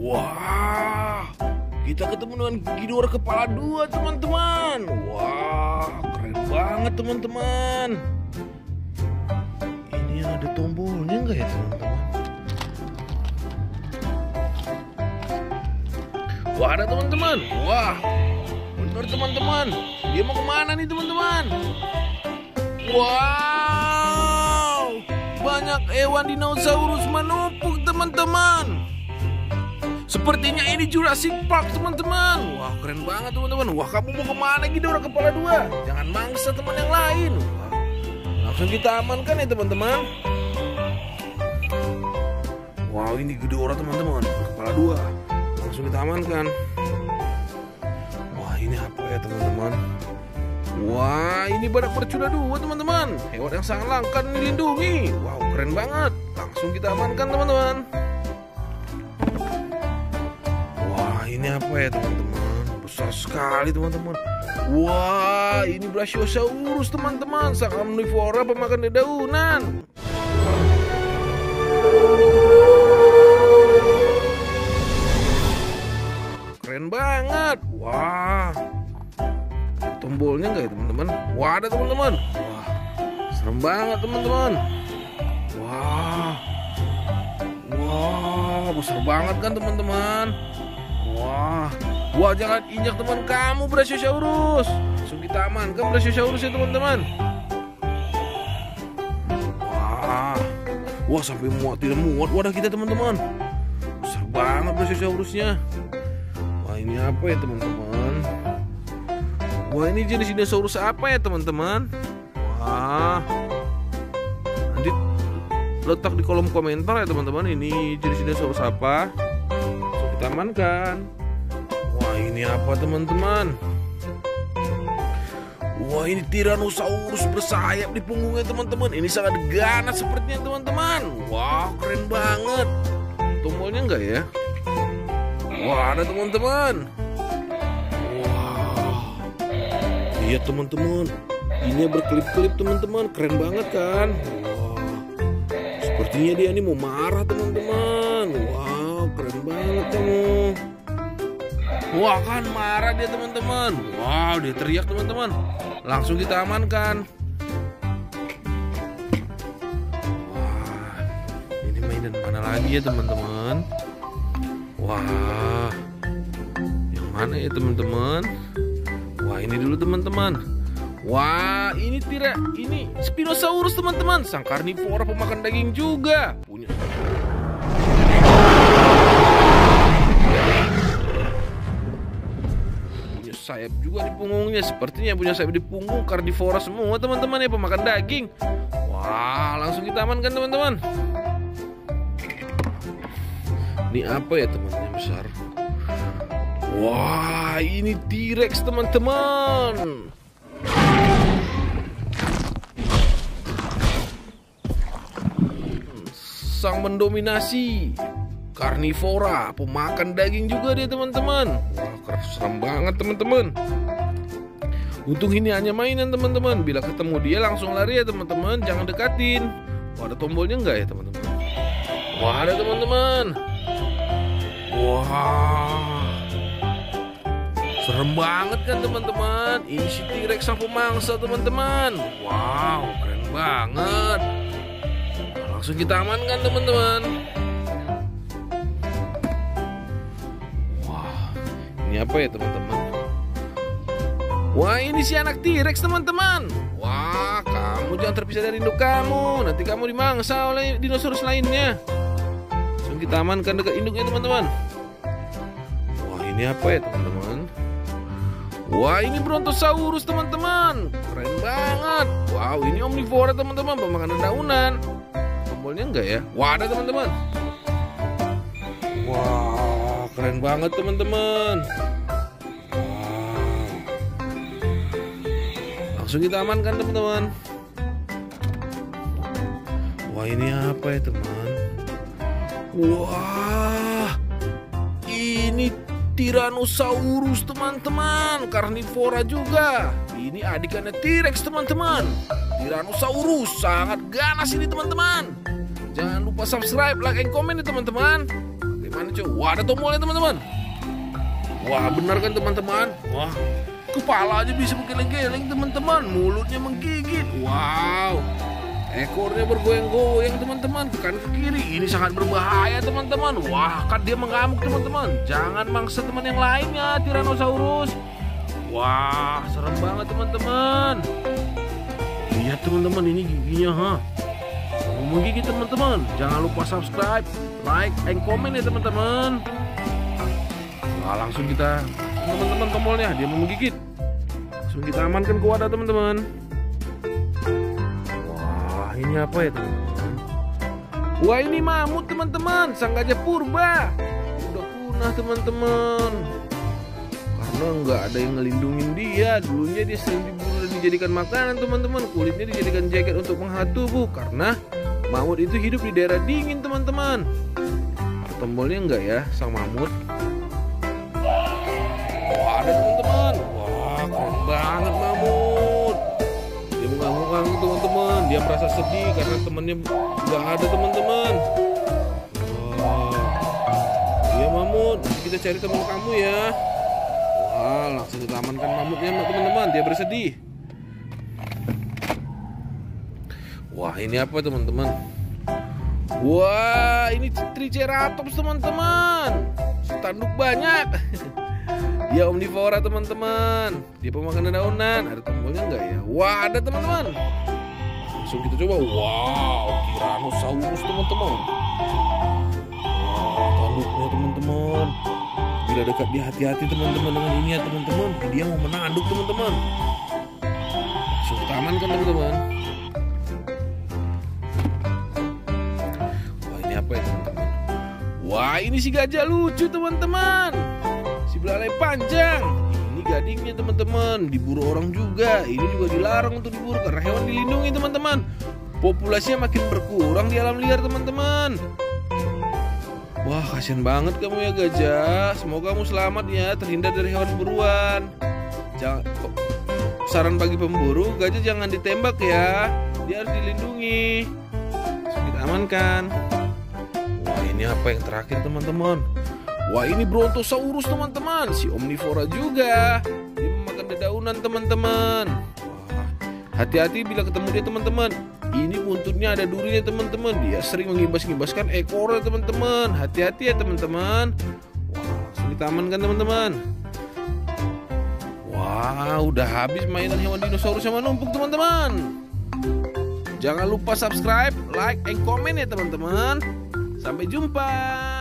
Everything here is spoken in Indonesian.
Wah, kita ketemu dengan Ghidorah kepala dua, teman-teman. Wah, keren banget, teman-teman. Ini ada tombolnya nggak ya, teman-teman? Wah, ada, teman-teman. Wah, bener, teman-teman. Dia mau kemana nih, teman-teman? Wow, banyak hewan dinosaurus menumpuk, teman-teman. Sepertinya ini Jurassic Park, teman-teman. Wah, keren banget, teman-teman. Wah, kamu mau kemana, Ghidorah kepala dua? Jangan mangsa teman yang lain. Wah, langsung kita amankan ya, teman-teman. Wow, ini Ghidorah, teman-teman, kepala dua. Langsung kita amankan. Wah, ini apa ya, teman-teman? Wah, ini badak bercula dua, teman-teman. Hewan yang sangat langka dan dilindungi. Wow, keren banget. Langsung kita amankan, teman-teman. Ini apa ya, teman-teman? Besar sekali, teman-teman. Wah, ini Brachiosaurus, teman-teman. Sang omnivora pemakan dedaunan. Keren banget. Wah, tombolnya nggak ya, teman-teman? Wah, ada, teman-teman. Wah, serem banget, teman-teman. Wah, wah, besar banget kan, teman-teman? Wah, jangan injak teman kamu, Brachiosaurus. Langsung kita amankan Brachiosaurus ya, teman-teman. Wah, sampai muat tidak muat wadah kita, teman-teman. Besar banget Brachiosaurusnya. Wah, ini apa ya, teman-teman? Wah, ini jenis dinosaurus apa ya, teman-teman? Wah, nanti letak di kolom komentar ya, teman-teman. Ini jenis dinosaurus apa? Langsung kita amankan. Wah, ini apa, teman-teman? Wah, ini Tyrannosaurus bersayap di punggungnya, teman-teman. Ini sangat ganas sepertinya, teman-teman. Wah, keren banget. Tombolnya enggak ya? Wah, ada, teman-teman. Wah, iya, teman-teman. Ini berkelip-kelip, teman-teman. Keren banget kan? Wah, sepertinya dia ini mau marah, teman-teman. Wow, keren banget kamu. Wah, kan marah dia, teman-teman. Wow, dia teriak, teman-teman. Langsung kita amankan. Wah, ini mainan mana lagi ya, teman-teman? Wah, yang mana ya, teman-teman? Wah, ini dulu, teman-teman. Wah, ini Spinosaurus, teman-teman. Sang karnivora pemakan daging juga. Punya sayap juga di punggungnya. Sepertinya punya sayap di punggung. Karnivora semua, teman-teman, ya, pemakan daging. Wah, langsung kita amankan, teman-teman. Ini apa ya, teman yang besar? Wah, ini T-Rex, teman-teman. Sang mendominasi karnivora, pemakan daging juga dia, teman-teman. Wah, serem banget, teman-teman. Untung ini hanya mainan, teman-teman. Bila ketemu dia langsung lari ya, teman-teman. Jangan dekatin. Wah, ada tombolnya enggak ya, teman-teman? Wah, ada, teman-teman. Wah, serem banget kan, teman-teman. Ini si T-Rex sang pemangsa, teman-teman. Wow, keren banget. Langsung kita amankan, teman-teman. Ini apa ya, teman-teman? Wah, ini si anak T-Rex, teman-teman. Wah, kamu jangan terpisah dari induk kamu. Nanti kamu dimangsa oleh dinosaurus lainnya. Langsung kita amankan dekat induknya, teman-teman. Wah, ini apa ya, teman-teman? Wah, ini Brontosaurus, teman-teman. Keren banget. Wow, ini omnivora, teman-teman, pemakan dedaunan. Tombolnya enggak ya? Wah, ada, teman-teman. Wah, keren banget, teman-teman. Wow. Langsung kita amankan, teman-teman. Wah, ini apa ya, teman? Wah, ini Tyrannosaurus, teman-teman. Karnivora juga. Ini adikannya T-Rex, teman-teman. Tyrannosaurus sangat ganas ini, teman-teman. Jangan lupa subscribe, like, and komen ya, teman-teman. Gimana cuy? Wah, ada tombolnya teman-teman. Wah, benar kan teman-teman? Wah, kepala aja bisa menggeleng-geleng teman-teman. Mulutnya menggigit. Wow. Ekornya bergoyang-goyang teman-teman, ke kanan ke kiri. Ini sangat berbahaya teman-teman. Wah, kan dia mengamuk teman-teman. Jangan mangsa teman yang lainnya, Tyrannosaurus. Wah, serem banget teman-teman. Lihat teman-teman, ini giginya, ha. Mau menggigit teman-teman. Jangan lupa subscribe, like, and comment ya teman-teman. Nah, langsung kita, teman-teman, tombolnya dia mau menggigit. Langsung kita amankan ke wadah teman-teman. Ini apa ya teman-teman? Wah, ini mamut teman-teman, sang gajah purba. Udah punah teman-teman, karena nggak ada yang ngelindungin dia. Dulunya dia sering diburu dan dijadikan makanan teman-teman. Kulitnya dijadikan jaket untuk menghangat tubuh, karena mamut itu hidup di daerah dingin teman-teman. Tombolnya enggak ya, sang mamut. Wah, ada teman-teman. Wah, keren banget mamut. Dia mengangguk-angguk teman-teman. Dia merasa sedih karena temannya nggak ada teman-teman. Wah, iya mamut. Nanti kita cari teman kamu ya. Wah, langsung kita amankan mamutnya teman-teman. Dia bersedih. Wah, ini apa teman-teman? Wah, ini Triceratops teman-teman. Tanduk banyak. Dia omnivora teman-teman. Dia pemakan dedaunan. Ada tombolnya enggak ya? Wah, ada teman-teman. Langsung kita coba. Wow, Tyrannosaurus teman-teman. Wah, tanduknya teman-teman. Bila dekat dia, hati-hati teman-teman dengan ini ya teman-teman. Dia mau menanduk teman-teman. Langsung kita amankan teman-teman. Wah, ini apa ya teman-teman? Wah, ini si gajah lucu teman-teman. Si belalai panjang. Ini gadingnya teman-teman. Diburu orang juga. Ini juga dilarang untuk diburu karena hewan dilindungi teman-teman. Populasinya makin berkurang di alam liar teman-teman. Wah, kasihan banget kamu ya gajah. Semoga kamu selamat ya, terhindar dari hewan buruan. Saran bagi pemburu, gajah jangan ditembak ya. Dia harus dilindungi. Kita amankan. Wah, ini apa yang terakhir teman-teman? Wah, ini Brontosaurus teman-teman. Si omnivora juga. Dia memakan dedaunan teman-teman. Wah, hati-hati bila ketemu dia teman-teman. Ini buntutnya ada durinya teman-teman. Dia sering mengimbas-ngimbaskan ekornya teman-teman. Hati-hati ya teman-teman. Wah, langsung kita amankan teman-teman. Wah, udah habis mainan hewan dinosaurus yang menumpuk teman-teman. Jangan lupa subscribe, like, and comment ya teman-teman. Sampai jumpa.